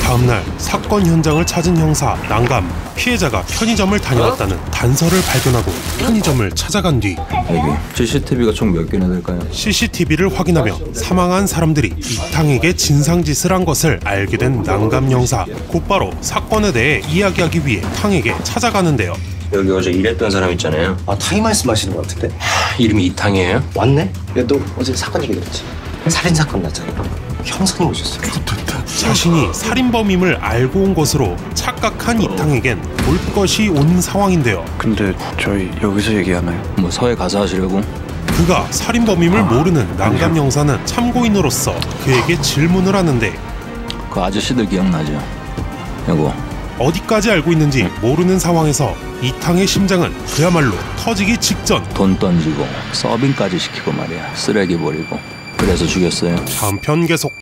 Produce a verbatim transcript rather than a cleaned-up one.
다음날 사건 현장을 찾은 형사 난감. 피해자가 편의점을 다녀왔다는 단서를 발견하고 편의점을 찾아간 뒤 여기 씨씨티비가 총 몇 개나 될까요? 씨씨티비를 확인하며 사망한 사람들이 이탕에게 진상짓을 한 것을 알게 된 난감 형사. 곧바로 사건에 대해 이야기하기 위해 탕에게 찾아가는데요. 여기 어제 일했던 사람 있잖아요. 아, 타이 말씀하시는 것 같은데? 하, 이름이 이탕이에요? 왔네? 야, 너 어제 사건 얘기 들었지? 살인사건 났잖아. 형사님 오셨어요. 자신이 살인범임을 알고 온 것으로 착각한 이탕에겐 볼 것이 온 상황인데요. 근데 저희 여기서 얘기하나요? 뭐 서해 가서 하시려고? 그가 살인범임을 모르는 난감 형사는 참고인으로서 그에게 질문을 하는데 그 아저씨들 기억나죠? 여보, 어디까지 알고 있는지 모르는 상황에서 이탕의 심장은 그야말로 터지기 직전. 돈 던지고 서빙까지 시키고 말이야. 쓰레기 버리고. 그래서 죽였어요. 다음 편 계속.